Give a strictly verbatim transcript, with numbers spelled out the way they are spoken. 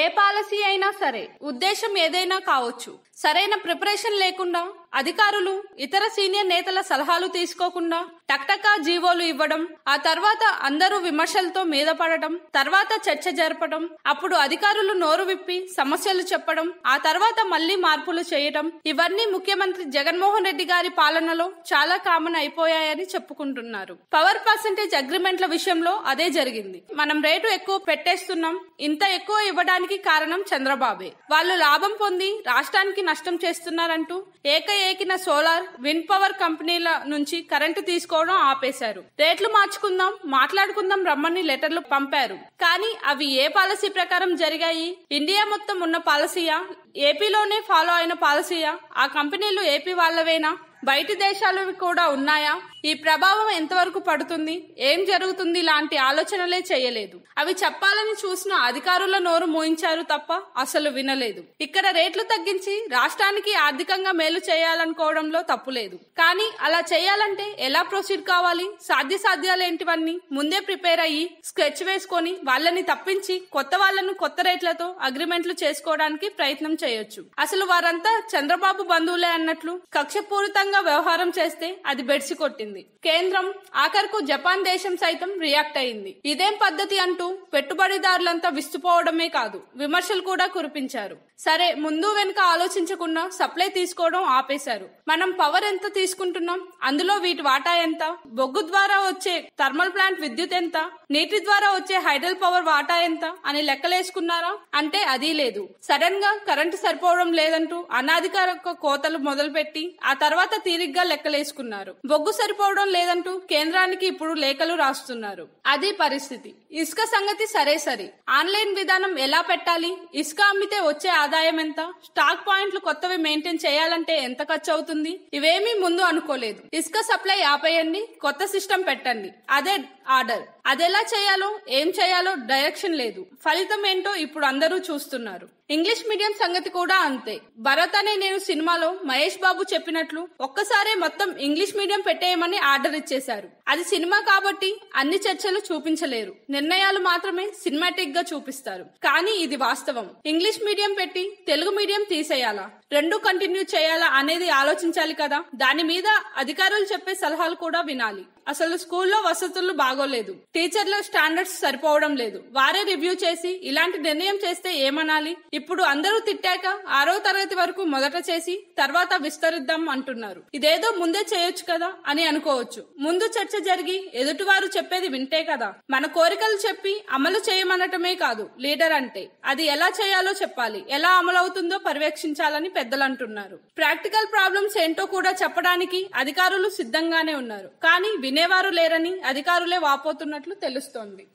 ఏ policy అయినా సరే ఉద్దేశం ఏదైనా కావచ్చు, సరైన ప్రిపరేషన్ లేకుండా అధికారులు ఇతర సీనియర్ నేతల సలహాలు తీసుకోకుండా టక్టకా జీవోలు ఇవ్వడం, ఆ తర్వాత అందరూ విమర్శలతో మీద పడటం, తర్వాత చర్చ జరపడం, అప్పుడు అధికారులు నోరు విప్పి సమస్యలు చెప్పడం, ఆ తర్వాత మళ్లీ మార్పులు చేయడం, ఇవన్నీ ముఖ్యమంత్రి జగన్మోహన్ రెడ్డి గారి పాలనలో చాలా కామన్ అయిపోయాయని చెప్పుకుంటున్నారు. పవర్ పర్సెంటేజ్ అగ్రిమెంట్ల విషయంలో అదే జరిగింది. మనం రేటు ఎక్కువ పెట్టేస్తున్నాం, ఇంత ఎక్కువ ఇవ్వడానికి కారణం చంద్రబాబే. వాళ్ళు లాభం పొంది రాష్ట్రానికి నష్టం చేస్తున్నారంటూ ఏకఏకిన సోలార్, విండ్ పవర్ కంపెనీల నుంచి కరెంటు తీసుకోవడం ఆపేశారు. రేట్లు మార్చుకుందాం, మాట్లాడుకుందాం రమ్మని లెటర్లు పంపారు. కానీ అవి ఏ పాలసీ ప్రకారం జరిగాయి? ఇండియా మొత్తం ఉన్న పాలసీయా? ఏపీలోనే ఫాలో అయిన పాలసీయా? ఆ కంపెనీలు ఏపీ వాళ్ళవేనా? బయటి దేశాలు కూడా ఉన్నాయా? ఈ ప్రభావం ఎంతవరకు పడుతుంది, ఏం జరుగుతుంది లాంటి ఆలోచనలే చేయలేదు. అవి చెప్పాలని చూసిన అధికారుల నోరు మూయించారు తప్ప అసలు వినలేదు. ఇక్కడ రేట్లు తగ్గించి రాష్ట్రానికి ఆర్థికంగా మేలు చేయాలనుకోవడంలో తప్పులేదు. కానీ అలా చేయాలంటే ఎలా ప్రొసీడ్ కావాలి, సాధ్య సాధ్యాలేంటివన్నీ ముందే ప్రిపేర్ అయ్యి స్కెచ్ వేసుకొని వాళ్ళని తప్పించి కొత్త వాళ్లను కొత్త రేట్లతో అగ్రిమెంట్లు చేసుకోవడానికి ప్రయత్నం చేయొచ్చు. అసలు వారంతా చంద్రబాబు బంధువులే అన్నట్లు కక్షపూరితంగా వ్యవహారం చేస్తే అది బెడిసి కొట్టింది. కేంద్రం, ఆఖరుకు జపాన్ దేశం సైతం రియాక్ట్ అయింది. ఇదేం పద్ధతి అంటూ పెట్టుబడిదారులంతా విస్తుపోవడమే కాదు, విమర్శలు కూడా కురిపించారు. సరే, ముందు వెనుక ఆలోచించకుండా సప్లై తీసుకోవడం ఆపేశారు. మనం పవర్ ఎంత తీసుకుంటున్నాం, అందులో వీటి వాటా ఎంత, బొగ్గు ద్వారా వచ్చే థర్మల్ ప్లాంట్ విద్యుత్ ఎంత, నీటి ద్వారా వచ్చే హైడల్ పవర్ వాటా ఎంత అని లెక్కలేసుకున్నారా అంటే అది లేదు. సడన్ గా కరెంటు సరిపోవడం లేదంటూ అనాధికారిక కోతలు మొదలుపెట్టి ఆ తర్వాత తీరిగ్గా లెక్కలేసుకున్నారు. బొగ్గు సరిపోవడం లేదంటూ కేంద్రానికి ఇప్పుడు లేఖలు రాస్తున్నారు. అది పరిస్థితి. ఇసుక సంగతి సరే సరే, ఆన్లైన్ విధానం ఎలా పెట్టాలి, ఇసుక అమ్మితే వచ్చే ఆదాయం ఎంత, స్టాక్ పాయింట్లు కొత్తవి మెయింటైన్ చేయాలంటే ఎంత ఖర్చు అవుతుంది, ఇవేమీ ముందు అనుకోలేదు. ఇసుక సప్లై ఆపేయండి, కొత్త సిస్టమ్ పెట్టండి, అదే ఆర్డర్. అదెలా చేయాలో ఏం చేయాలో డైరెక్షన్ లేదు. ఫలితం ఏంటో ఇప్పుడు అందరూ చూస్తున్నారు. ఇంగ్లీష్ మీడియం సంగతి కూడా అంతే. భరత్ అనే నేను సినిమాలో మహేష్ బాబు చెప్పినట్లు ఒక్కసారే మొత్తం ఇంగ్లీష్ మీడియం పెట్టేయమని ఆర్డర్ ఇచ్చేశారు. అది సినిమా కాబట్టి అన్ని చర్చలు చూపించలేరు, నిర్ణయాలు మాత్రమే సినిమాటిక్ గా చూపిస్తారు. కానీ ఇది వాస్తవం. ఇంగ్లీష్ మీడియం పెట్టి తెలుగు మీడియం తీసేయాలా, రెండు కంటిన్యూ చేయాలా అనేది ఆలోచించాలి కదా. దాని మీద అధికారులు చెప్పే సలహాలు కూడా వినాలి. అసలు స్కూల్లో వసతులు బాగోలేదు, టీచర్ల స్టాండర్డ్స్ సరిపోవడం లేదు, వారే రివ్యూ చేసి ఇలాంటి నిర్ణయం చేస్తే ఏమనాలి? ఇప్పుడు అందరూ తిట్టాక ఆరో తరగతి వరకు మొదట చేసి తర్వాత విస్తరిద్దాం అంటున్నారు. ఇదేదో ముందే చేయొచ్చు కదా అని అనుకోవచ్చు. ముందు చర్చ జరిగి ఎదుటివారు చెప్పేది వింటే కదా. మన కోరికలు చెప్పి అమలు చేయమనటమే కాదు లీడర్ అంటే. అది ఎలా చేయాలో చెప్పాలి, ఎలా అమలవుతుందో పర్యవేక్షించాలని పెద్దలు అంటున్నారు. ప్రాక్టికల్ ప్రాబ్లమ్స్ ఏంటో కూడా చెప్పడానికి అధికారులు సిద్ధంగానే ఉన్నారు. కానీ వినేవారు లేరని అధికారులే వాపోతున్నట్లు తెలుస్తోంది.